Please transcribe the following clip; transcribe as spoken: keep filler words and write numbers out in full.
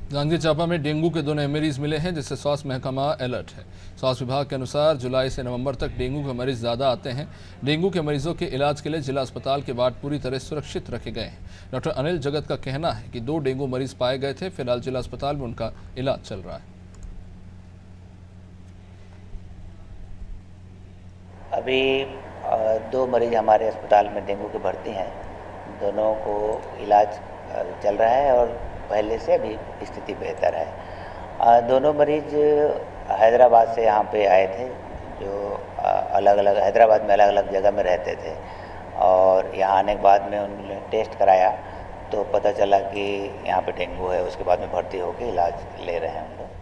जांजगीर चांपा में डेंगू के दो नए मरीज मिले हैं, जिससे स्वास्थ्य महकमा अलर्ट है। स्वास्थ्य विभाग के अनुसार जुलाई से नवंबर तक डेंगू के मरीज ज्यादा आते हैं। डेंगू के मरीजों के इलाज के लिए जिला अस्पताल के वार्ड पूरी तरह सुरक्षित रखे गए हैं। डॉक्टर अनिल जगत का कहना है कि दो डेंगू मरीज पाए गए थे। फिलहाल जिला अस्पताल में उनका इलाज चल रहा है। अभी दो मरीज हमारे अस्पताल में डेंगू के भर्ती हैं। दोनों को इलाज चल रहा है और पहले से अभी स्थिति बेहतर है। दोनों मरीज हैदराबाद से यहाँ पे आए थे, जो अलग अलग हैदराबाद में अलग अलग जगह में रहते थे, और यहाँ आने के बाद में उन्होंने टेस्ट कराया तो पता चला कि यहाँ पे डेंगू है। उसके बाद में भर्ती होकर इलाज ले रहे हैं हम लोग।